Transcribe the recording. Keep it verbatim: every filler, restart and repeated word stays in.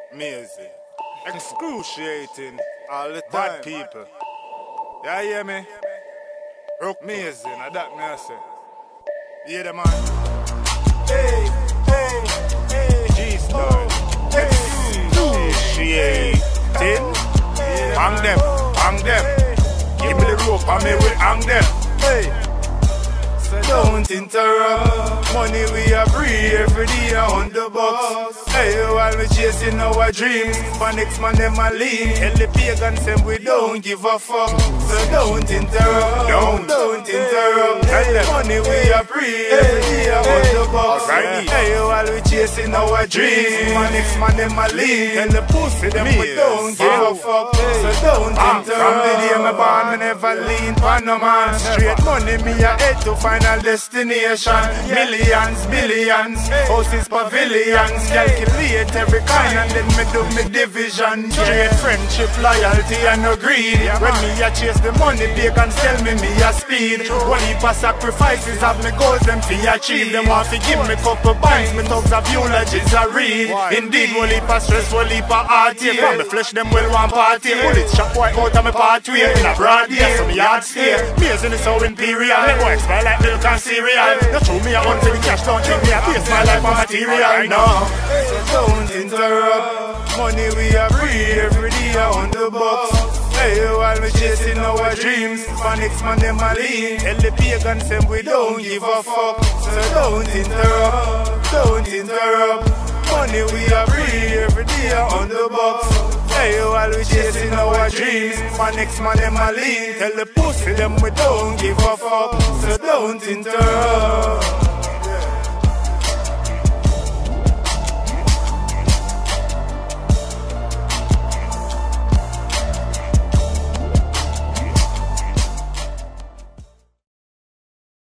Amazing. Excruciating all the time. Bad people. Yeah, you hear me? Amazing, I that me I say. You hear the man? Hey, hey, hey. G-Star. Excruciating. Hang them, hang them. Give me the rope and me will hang them. Hey. So don't interrupt. Money we are free every day on the box. Hey, while we chasing our dreams, for next man them a lean. Tell the pagans them we don't give a fuck. So don't interrupt. Don't, don't interrupt. Tell them money we are free every day on the box. Right. Hey, while we chasing our dreams, for next man them a lean. Tell the pussy them we don't give a fuck. So don't interrupt. From the day me born, me never lean for no man. Straight money me a head to final destination. Millions, billions, houses, pavilions. Calculate every kind and then me do me division. Straight friendship, loyalty and no greed. When me a chase the money, pagans tell me me a speed. One heap of sacrifices have me goals them fi achieve. Them want fi give me couple bands, me thugs of eulogies I read. Indeed, one heap of stress, one heap of heartache. From me flesh them will want party. Bullets shot white out of me pathway. In a broad day, so me yard stay. Amazing is so imperial. Let boy expire like milk and cereal. You throw me a hunt till the cash don't take me a base my life on material. No, so don't interrupt. Money we are free every day on the box. Hey, while we chasing our dreams, for next man them a lean. Tell the pagans them we don't give a fuck. So don't interrupt, don't interrupt. Money we are free every day on the box. Hey, while we chasing our dreams, for next man them a lean. Tell the pussy them we don't give a fuck. So don't interrupt.